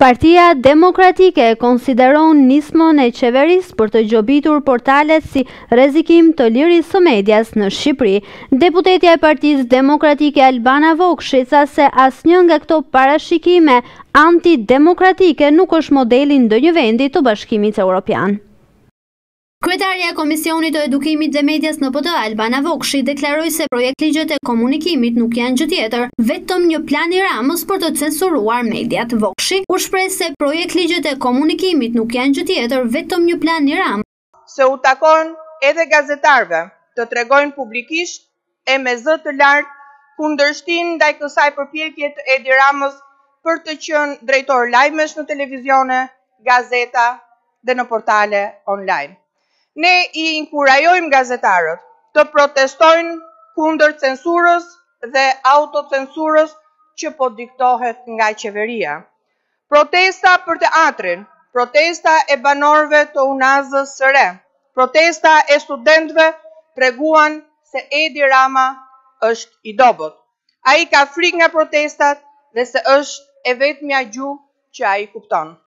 Partia Demokratike konsideron nismën e qeverisë për të gjobitur portalet si rrezikim të lirisë së medias në Shqipëri. Deputetja e Partisë Demokratike Albana Vokshi tha se asnjë nga këto parashikime antidemokratike nuk është modeli ndonjë vendi të Bashkimit Evropian. Kryetarja e Komisionit të Edukimit dhe Medias në PD, Albana Vokshi, deklaroi se projektligjet e komunikimit nuk janë gjë tjetër, vetëm një plan i Ramës për të censuruar mediat. Vokshi u shpreh se projektligjet e komunikimit nuk janë gjë tjetër, vetëm një plan i Ramës. Se u takon edhe gazetarëve të tregojnë publikisht e me zë të lartë kundërshtin ndaj kësaj përpjekje të Edi Ramës për të qenë drejtor lajmesh në televizione, gazeta dhe në portale online. Ne i inkurajojmë gazetarët të protestojnë kundër censurës dhe autocensurës që po diktohet nga qeveria. Protesta për teatrin, protesta e banorëve të Unazës së Re, protesta e studentëve treguan se Edi Rama është i dobët. Ai ka frikë nga protestat dhe se është e vetmja gjuhë që ai kupton.